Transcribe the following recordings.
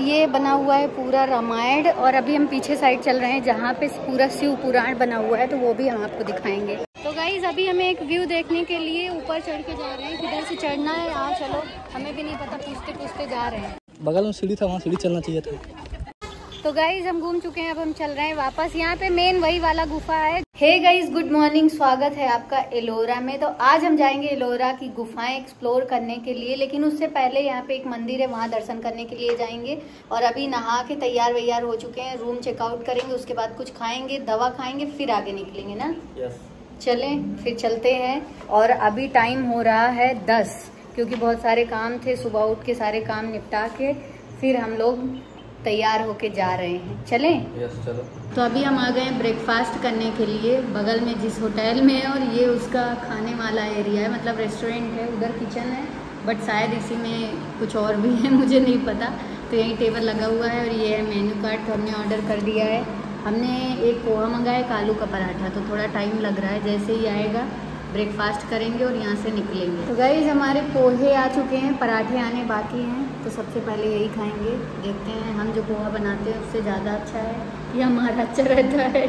ये बना हुआ है पूरा रामायण, और अभी हम पीछे साइड चल रहे हैं जहाँ पे पूरा शिव पुराण बना हुआ है, तो वो भी हम आपको दिखाएंगे। तो गाइज अभी हमें एक व्यू देखने के लिए ऊपर चढ़ के जा रहे हैं, किधर से चढ़ना है यहाँ चलो, हमें भी नहीं पता, पूछते पूछते जा रहे हैं। बगल में सीढ़ी था, वहाँ सीढ़ी चलना चाहिए था। तो गाइज हम घूम चुके हैं, अब हम चल रहे हैं वापस। यहाँ पे मेन वही वाला गुफा है। हे गाइज गुड मॉर्निंग, स्वागत है आपका एलोरा में। तो आज हम जाएंगे एलोरा की गुफाएं एक्सप्लोर करने के लिए, लेकिन उससे पहले यहाँ पे एक मंदिर है, वहाँ दर्शन करने के लिए जाएंगे। और अभी नहा के तैयार वैयार हो चुके हैं, रूम चेकआउट करेंगे, उसके बाद कुछ खाएंगे, दवा खाएंगे, फिर आगे निकलेंगे ना। चलें फिर चलते हैं। और अभी टाइम हो रहा है 10, क्योंकि बहुत सारे काम थे, सुबह उठ के सारे काम निपटा के फिर हम लोग तैयार होके जा रहे हैं। चलें? यस चलो। तो अभी हम आ गए ब्रेकफास्ट करने के लिए बगल में जिस होटल में है, और ये उसका खाने वाला एरिया है, मतलब रेस्टोरेंट है, उधर किचन है, बट शायद इसी में कुछ और भी है, मुझे नहीं पता। तो यही टेबल लगा हुआ है और ये है मेन्यू कार्ड। तो हमने ऑर्डर कर दिया है, हमने एक पोहा मंगाया, एक आलू का पराठा। तो थोड़ा टाइम लग रहा है, जैसे ही आएगा ब्रेकफास्ट करेंगे और यहाँ से निकलेंगे। तो गाइस हमारे पोहे आ चुके हैं, पराठे आने बाकी हैं। तो सबसे पहले यही खाएंगे, देखते हैं हम जो पोहा बनाते हैं उससे ज़्यादा अच्छा है या हमारा अच्छा रहता है।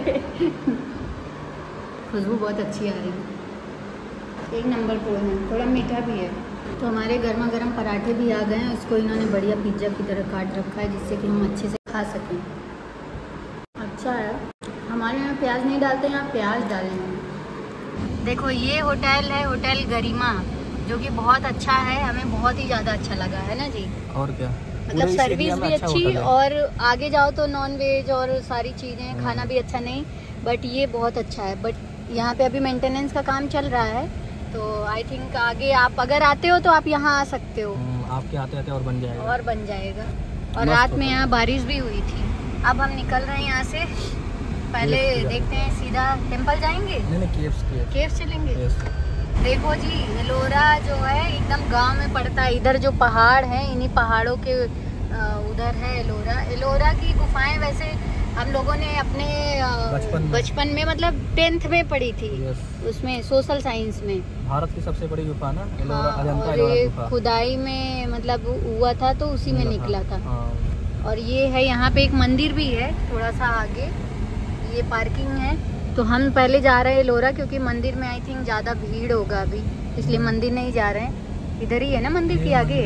खुशबू बहुत अच्छी आ रही है, एक नंबर पोहे हैं, थोड़ा मीठा भी है। तो हमारे गर्मा गर्म पराठे भी आ गए हैं, उसको इन्होंने बढ़िया पिज्ज़ा की तरह काट रखा है, जिससे कि हम अच्छे से खा सकें। अच्छा है, हमारे यहाँ प्याज नहीं डालते, यहाँ प्याज डालेंगे। देखो ये होटल है, होटल गरिमा, जो कि बहुत अच्छा है, हमें बहुत ही ज़्यादा अच्छा लगा है ना जी। और क्या, मतलब सर्विस भी अच्छी, और आगे जाओ तो नॉन वेज और सारी चीज़ें, खाना भी अच्छा नहीं, बट ये बहुत अच्छा है। बट यहाँ पे अभी मेंटेनेंस का काम चल रहा है, तो आई थिंक आगे आप अगर आते हो तो आप यहाँ आ सकते हो। आपके आते आते और बन जाएगा। और रात में यहाँ बारिश भी हुई थी। अब हम निकल रहे हैं यहाँ से, पहले देखते हैं सीधा टेम्पल जाएंगे। नहीं, केव्स चलेंगे। देखो जी एलोरा जो है एकदम गांव में पड़ता है, इधर जो पहाड़ है, इन्हीं पहाड़ों के उधर है एलोरा। एलोरा की गुफाएं वैसे हम लोगों ने अपने बचपन में मतलब 10th में पढ़ी थी, उसमें सोशल साइंस में। भारत की सबसे बड़ी गुफा ना एलोरा, हाँ, और ये खुदाई में मतलब हुआ था, तो उसी में निकला था। और ये है यहाँ पे एक मंदिर भी है थोड़ा सा आगे, ये पार्किंग है। तो हम पहले जा रहे हैं एलोरा, क्योंकि मंदिर में आई थिंक ज़्यादा भीड़ होगा अभी, इसलिए मंदिर नहीं जा रहे हैं। इधर ही है ना मंदिर की आगे,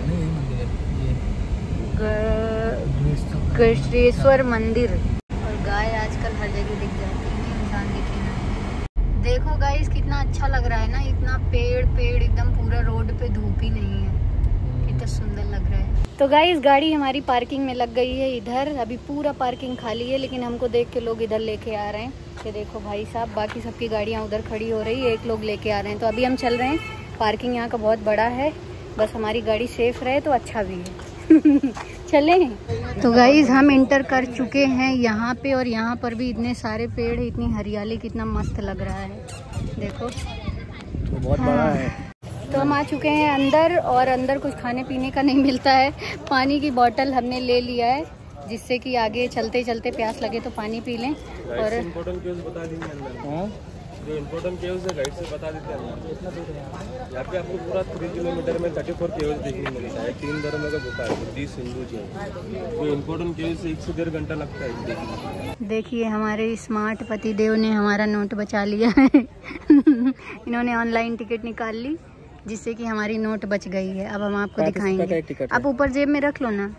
कृष्णेश्वर मंदिर। और गाय आजकल हर जगह दिख जाती है, इंसान दिखे ना। देखो गाइस कितना अच्छा लग रहा है ना, इतना पेड़ एकदम पूरा रोड पे, धूप ही नहीं है, कितना सुंदर लग रहा है। तो गाइस गाड़ी हमारी पार्किंग में लग गई है इधर, अभी पूरा पार्किंग खाली है, लेकिन हमको देख के लोग इधर लेके आ रहे हैं। ये देखो भाई साहब, बाकी सबकी गाड़ियाँ उधर खड़ी हो रही है, एक लोग लेके आ रहे हैं। तो अभी हम चल रहे हैं, पार्किंग यहाँ का बहुत बड़ा है, बस हमारी गाड़ी सेफ रहे तो अच्छा भी है। चलें। तो गाइस हम इंटर कर चुके हैं यहाँ पे, और यहाँ पर भी इतने सारे पेड़ है, इतनी हरियाली, कितना मस्त लग रहा है। देखो तो बहुत बड़ा है। तो हम आ चुके हैं अंदर, और अंदर कुछ खाने पीने का नहीं मिलता है। पानी की बोतल हमने ले लिया है, जिससे कि आगे चलते चलते प्यास लगे तो पानी पी लें। और इम्पोर्टेंट केव्स बता देंगे अंदर, जो इम्पोर्टेंट केव्स है गाइड से बता देते हैं। यहाँ पे आपको पूरा 3 किलोमीटर में 34 केव्स देखने मिलता है। 3 धर्म का गुफा है, बुद्धिस्ट, हिंदू जी। तो इम्पोर्टेंट केव्स 1 से 1.5 घंटा लगता है देखने। देखिए हमारे स्मार्ट पति देव ने हमारा नोट बचा लिया है। इन्होंने ऑनलाइन टिकट निकाल ली, जिससे कि हमारी नोट बच गई है। अब हम आपको दिखाएंगे, आप ऊपर जेब में रख लो ना।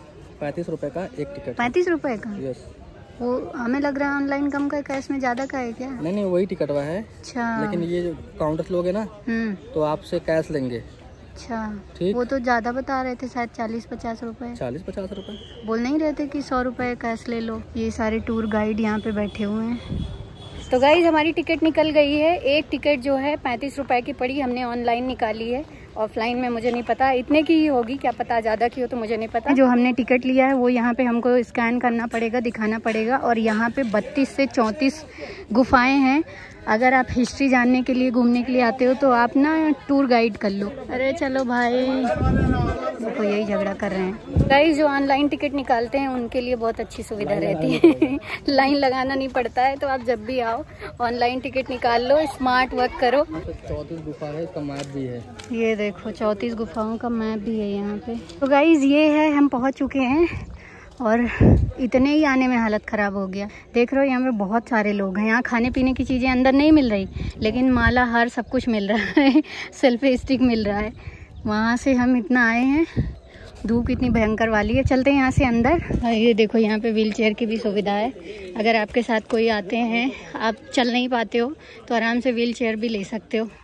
35 रुपए का एक टिकट। 35 रुपए का? यस। वो हमें लग रहा है ऑनलाइन कम का, कैश में ज्यादा का है क्या? नहीं, वही टिकट हुआ है। अच्छा, लेकिन ये जो काउंटर लोग है ना, तो आपसे कैश लेंगे। अच्छा ठीक। वो तो ज्यादा बता रहे थे, शायद 40-50 रुपए। 40-50 रुपए बोल नहीं रहे थे कि 100 रुपए कैश ले लो। ये सारे टूर गाइड यहाँ पे बैठे हुए हैं। तो गाइज हमारी टिकट निकल गई है। एक टिकट जो है 35 रुपए की पड़ी, हमने ऑनलाइन निकाली है। ऑफलाइन में मुझे नहीं पता, इतने की ही होगी, क्या पता ज़्यादा की हो, तो मुझे नहीं पता। जो हमने टिकट लिया है वो यहाँ पे हमको स्कैन करना पड़ेगा, दिखाना पड़ेगा। और यहाँ पे 32 से 34 गुफाएं हैं। अगर आप हिस्ट्री जानने के लिए, घूमने के लिए आते हो, तो आप ना टूर गाइड कर लो। अरे चलो भाई, देखो यही झगड़ा कर रहे हैं गाइस। जो ऑनलाइन टिकट निकालते हैं उनके लिए बहुत अच्छी सुविधा रहती है। लाइन लगाना नहीं पड़ता है, तो आप जब भी आओ ऑनलाइन टिकट निकाल लो, स्मार्ट वर्क करो। 34 गुफा है, इसका मैप भी है। ये देखो 34 गुफाओं का मैप भी है यहाँ पे। तो गाइस ये है, हम पहुँच चुके हैं और इतने ही आने में हालत ख़राब हो गया। देख रहे हो यहाँ पे बहुत सारे लोग हैं। यहाँ खाने पीने की चीज़ें अंदर नहीं मिल रही, लेकिन माला हार सब कुछ मिल रहा है। सेल्फी स्टिक मिल रहा है। वहाँ से हम इतना आए हैं, धूप इतनी भयंकर वाली है। चलते हैं यहाँ से अंदर। ये देखो यहाँ पे व्हील चेयर की भी सुविधा है। अगर आपके साथ कोई आते हैं, आप चल नहीं पाते हो, तो आराम से व्हील चेयर भी ले सकते हो।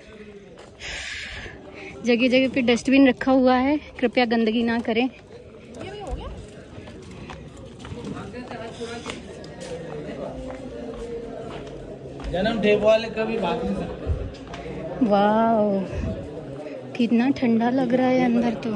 जगह जगह पे डस्टबिन रखा हुआ है, कृपया गंदगी ना करें। जन्म टेप वाले कभी भाग नहीं सकते। वाह कितना ठंडा लग रहा है अंदर तो।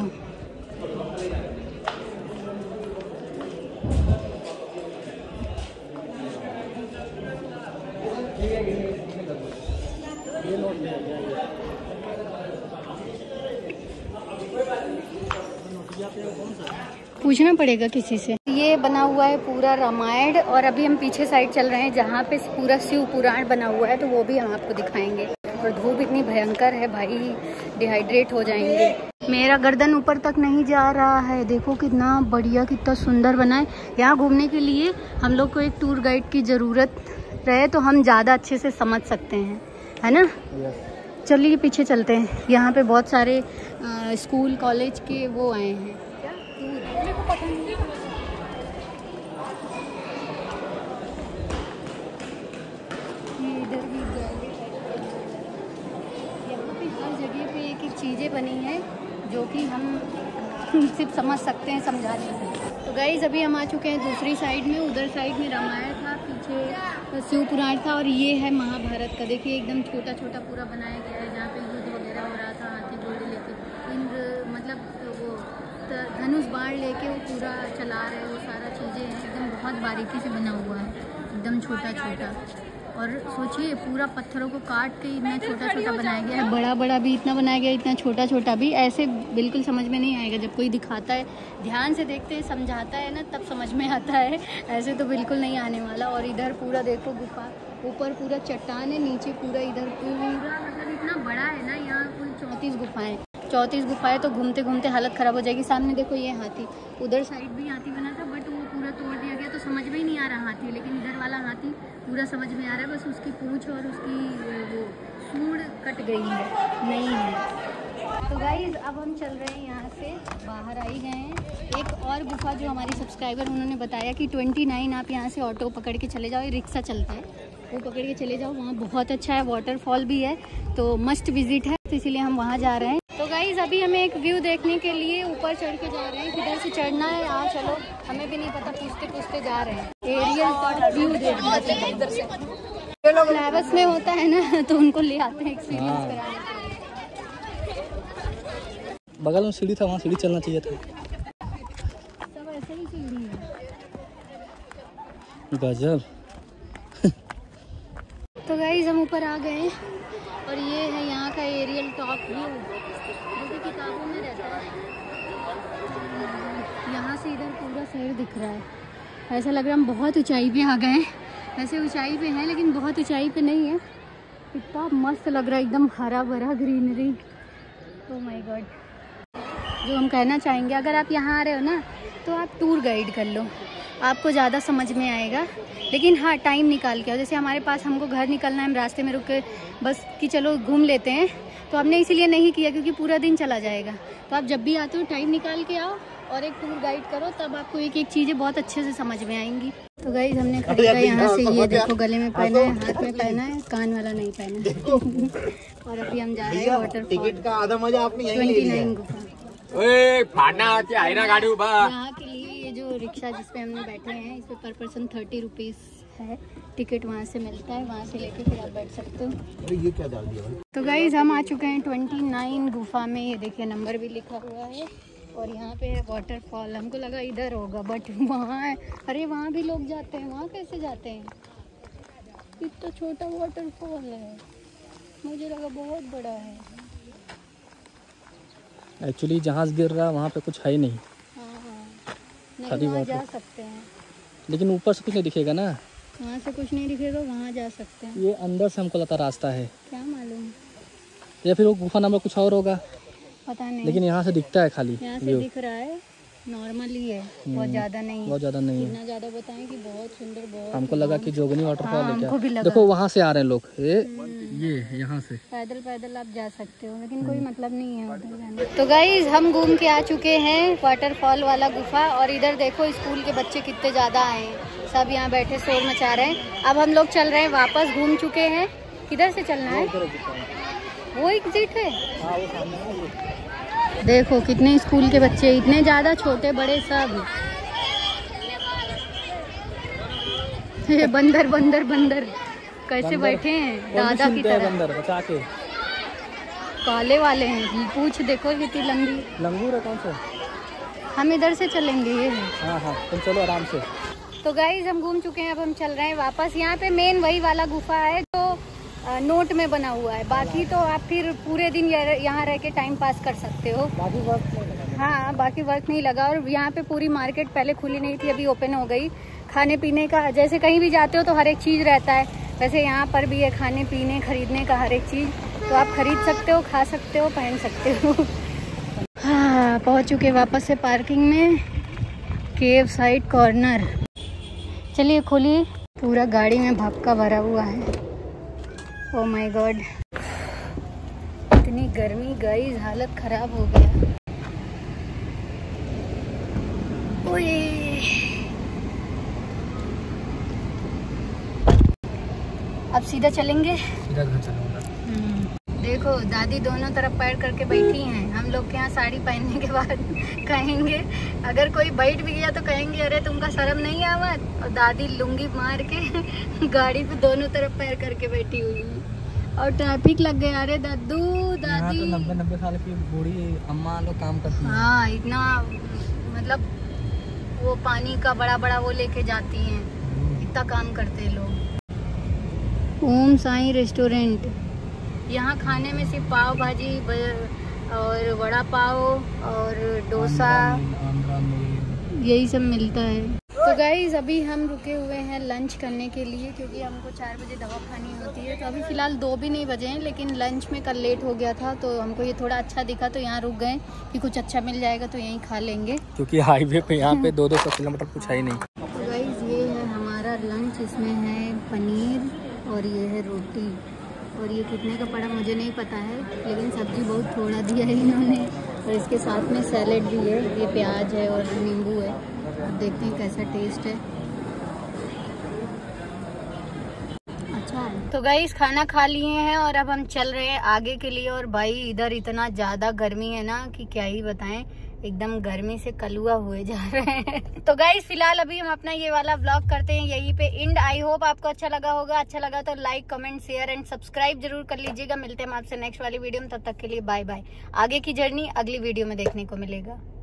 पूछना पड़ेगा किसी से। ये बना हुआ है पूरा रामायण, और अभी हम पीछे साइड चल रहे हैं जहाँ पे पूरा शिव पुराण बना हुआ है, तो वो भी हम आपको दिखाएंगे। और धूप इतनी भयंकर है भाई, डिहाइड्रेट हो जाएंगे। मेरा गर्दन ऊपर तक नहीं जा रहा है। देखो कितना बढ़िया, कितना सुंदर बना है। यहाँ घूमने के लिए हम लोग को एक टूर गाइड की ज़रूरत रहे तो हम ज़्यादा अच्छे से समझ सकते हैं, है ना। चलिए पीछे चलते हैं। यहाँ पे बहुत सारे स्कूल कॉलेज के वो आए हैं। चीज़ें बनी हैं जो कि हम सिर्फ समझ सकते हैं, समझा नहीं सकते। तो गाइस अभी हम आ चुके हैं दूसरी साइड में। उधर साइड में रामायण था, पीछे शिव पुराण था, और ये है महाभारत का। देखिए एकदम छोटा छोटा पूरा बनाया गया है, जहाँ पे युद्ध वगैरह हो रहा था। हाथी घोड़े लेके, इंद्र मतलब वो धनुष बाण लेके वो पूरा चला रहे, वो सारा चीज़ें हैं। एकदम बहुत बारीकी से बना हुआ है, एकदम छोटा छोटा। और सोचिए पूरा पत्थरों को काट के इतना छोटा छोटा बनाया गया है। बड़ा बड़ा भी इतना बनाया गया है, इतना छोटा छोटा भी। ऐसे बिल्कुल समझ में नहीं आएगा, जब कोई दिखाता है, ध्यान से देखते हैं, समझाता है ना, तब समझ में आता है। ऐसे तो बिल्कुल नहीं आने वाला। और इधर पूरा देखो गुफा, ऊपर पूरा चट्टान है, नीचे पूरा इधर पूरा मतलब इतना बड़ा है ना। यहाँ कुल 34 गुफाएँ, 34 गुफाएँ। तो घूमते घूमते हालत ख़राब हो जाएगी। सामने देखो ये हाथी, उधर साइड भी हाथी बना था, बट वो पूरा तोड़ दिया गया, तो समझ में ही नहीं आ रहा हाथी। लेकिन इधर वाला हाथी पूरा समझ में आ रहा है, बस उसकी पूंछ और उसकी वो सूंड कट गई है, नहीं है। तो गाइस अब हम चल रहे हैं, यहाँ से बाहर आई गए हैं। एक और गुफा जो हमारी सब्सक्राइबर उन्होंने बताया कि 29 आप यहाँ से ऑटो पकड़ के चले जाओ, ये रिक्शा चलता है, वो पकड़ के चले जाओ। वहाँ बहुत अच्छा है, वाटरफॉल भी है, तो मस्ट विजिट है, तो इसीलिए हम वहाँ जा रहे हैं। तो गाइज अभी हमें एक व्यू देखने के लिए ऊपर चढ़ के जा रहे हैं। किधर से चढ़ना है, आ चलो, हमें भी नहीं पता, पूछते पूछते जा रहे हैं। एरियल व्यू देखना है इधर से। फ्लावर्स में होता है ना, तो उनको ले आते हैं एक्सपीरियंस कराने। बगल में सीढ़ी था, वहाँ सीढ़ी चलना चाहिए था। सब ऐसे ही सीढ़ी है। गजब। तो गाइज हम ऊपर आ गए और ये है यहाँ का एरियल टॉप व्यू, जो कि किताबों में रहता है। यहाँ से इधर पूरा शहर दिख रहा है। ऐसा लग रहा है हम बहुत ऊंचाई पे आ गए। वैसे ऊंचाई पे हैं, लेकिन बहुत ऊंचाई पे नहीं है। इतना मस्त लग रहा है, एकदम हरा भरा ग्रीनरी। Oh my God. जो हम कहना चाहेंगे, अगर आप यहाँ आ रहे हो ना, तो आप टूर गाइड कर लो, आपको ज़्यादा समझ में आएगा। लेकिन हाँ, टाइम निकाल के आओ। जैसे हमारे पास, हमको घर निकलना है, हम रास्ते में रुक के बस कि चलो घूम लेते हैं, तो हमने इसीलिए नहीं किया क्योंकि पूरा दिन चला जाएगा। तो आप जब भी आते हो टाइम निकाल के आओ और एक टूर गाइड करो, तब आपको एक एक चीज़ें बहुत अच्छे से समझ में आएंगी। तो गाइस हमने खरीदा यहाँ से, ये देखो गले में पहना है, हाथ में पहना है, कान वाला नहीं पहना है। और अभी हम जा रहे हैं वाटरफॉल। टिकट का आधा मजा आपने यहीं ले 29 गुफा। यहाँ के लिए ये जो रिक्शा जिसपे हमने बैठे हैं, इस पे पर पर्सन 30 रुपीज़ है। टिकट वहाँ से मिलता है, वहाँ से लेके फिर आप बैठ सकते हो। अरे ये क्या डाल दिया भाई? तो गाइज हम आ चुके हैं 29 गुफा में। ये देखिए नंबर भी लिखा हुआ है, और यहाँ पे है वाटरफॉल। हमको लगा इधर होगा, बट वहाँ है। अरे वहाँ भी लोग जाते हैं, वहाँ कैसे जाते हैं? इतना छोटा वाटरफॉल है, मुझे लगा बहुत बड़ा है। एक्चुअली जहाज गिर रहा है वहाँ पे कुछ है ही नहीं, नहीं खाली वहाँ बात जा है। सकते हैं, लेकिन ऊपर से कुछ नहीं दिखेगा ना। वहाँ से कुछ नहीं दिखेगा, वहाँ जा सकते हैं। ये अंदर से हमको लगता रास्ता है, क्या मालूम, या फिर वो गुफा नंबर कुछ और होगा, पता नहीं। लेकिन यहाँ से दिखता है खाली यहाँ से व्यू। दिख रहा है, नॉर्मली है, बहुत ज़्यादा नहीं है। बहुत ज़्यादा नहीं है। इतना ज़्यादा बताएं कि बहुत सुंदर, बहुत हमको लगा कि जोगनी वाटरफॉल हाँ, है हमको भी क्या। लगा। देखो वहाँ से आ रहे हैं लोग, ये यहाँ से। पैदल पैदल आप जा सकते हो, लेकिन कोई मतलब नहीं है उधर जाने। तो गाइज हम घूम के आ चुके हैं वाटरफॉल वाला गुफा, और इधर देखो स्कूल के बच्चे कितने ज़्यादा आए हैं, सब यहाँ बैठे शोर मचा रहे हैं। अब हम लोग चल रहे हैं वापस, घूम चुके हैं। किधर से चलना है, वो एग्जिट है। देखो कितने स्कूल के बच्चे, इतने ज़्यादा, छोटे बड़े सब। ये बंदर बंदर बंदर कैसे बैठे हैं दादा की तरह, बंदर बचा के। काले वाले हैं, पूछ देखो कितनी लंबी। लंगूर है कौन सा? हम इधर से चलेंगे, ये है। हाँ हाँ तुम चलो आराम से। तो गाइज हम घूम चुके हैं, अब हम चल रहे हैं वापस। यहाँ पे मेन वही वाला गुफा है जो नोट में बना हुआ है, बाकी तो आप फिर पूरे दिन यहाँ रह के टाइम पास कर सकते हो। बाकी वक्त नहीं लगा। हाँ बाकी वर्क नहीं लगा। और यहाँ पे पूरी मार्केट पहले खुली नहीं थी, अभी ओपन हो गई। खाने पीने का, जैसे कहीं भी जाते हो तो हर एक चीज़ रहता है, वैसे यहाँ पर भी है खाने पीने खरीदने का हर एक चीज़, तो आप खरीद सकते हो, खा सकते हो, पहन सकते हो। हाँ पहुँच चुके वापस से पार्किंग में, केव साइड कॉर्नर। चलिए खोलिए, पूरा गाड़ी में भपका भरा हुआ है। ओह माय गॉड, इतनी गर्मी गाइस, हालत खराब हो गया। ओए अब सीधा चलेंगे। सीधा घर चलूंगा। देखो दादी दोनों तरफ पैर करके बैठी हैं। हम लोग के यहाँ साड़ी पहनने के बाद कहेंगे, अगर कोई बैठ भी गया तो कहेंगे अरे तुमका शर्म नहीं आवत, और दादी लुंगी मार के गाड़ी पे दोनों तरफ पैर करके बैठी हुई है। और ट्रैफिक लग गया, अरे दादू दादी। तो 90 साल की बूढ़ी अम्मा लोग काम करती हैं। हाँ इतना, मतलब वो पानी का बड़ा बड़ा वो लेके जाती हैं, इतना काम करते हैं लोग। ओम साईं रेस्टोरेंट, यहाँ खाने में सिर्फ पाव भाजी और वड़ा पाव और डोसा यही सब मिलता है। तो गाइज अभी हम रुके हुए हैं लंच करने के लिए, क्योंकि हमको 4 बजे दवा खानी होती है। तो अभी फ़िलहाल 2 भी नहीं बजे हैं, लेकिन लंच में कल लेट हो गया था तो हमको ये थोड़ा अच्छा दिखा तो यहाँ रुक गए कि कुछ अच्छा मिल जाएगा तो यहीं खा लेंगे, क्योंकि हाईवे पे यहाँ पे 200 किलोमीटर कुछ है ही नहीं। तो गाइज ये है हमारा लंच, इसमें है पनीर और ये है रोटी, और ये कितने का पड़ा मुझे नहीं पता है, लेकिन सब्जी बहुत थोड़ा दिया है इन्होंने। और इसके साथ में सैलेड भी है, ये प्याज है और नींबू है। अब देखते हैं कैसा टेस्ट है। अच्छा है। तो गाइस खाना खा लिए हैं और अब हम चल रहे हैं आगे के लिए। और भाई इधर इतना ज़्यादा गर्मी है ना कि क्या ही बताएं, एकदम गर्मी से कलुआ हुए जा रहे हैं। तो गाइस फिलहाल अभी हम अपना ये वाला व्लॉग करते हैं यहीं पे एंड। आई होप आपको अच्छा लगा होगा, अच्छा लगा तो like comment share and subscribe जरूर कर लीजिएगा। मिलते हैं हम आपसे नेक्स्ट वाली वीडियो में, तब तक के लिए बाय बाय। आगे की जर्नी अगली वीडियो में देखने को मिलेगा।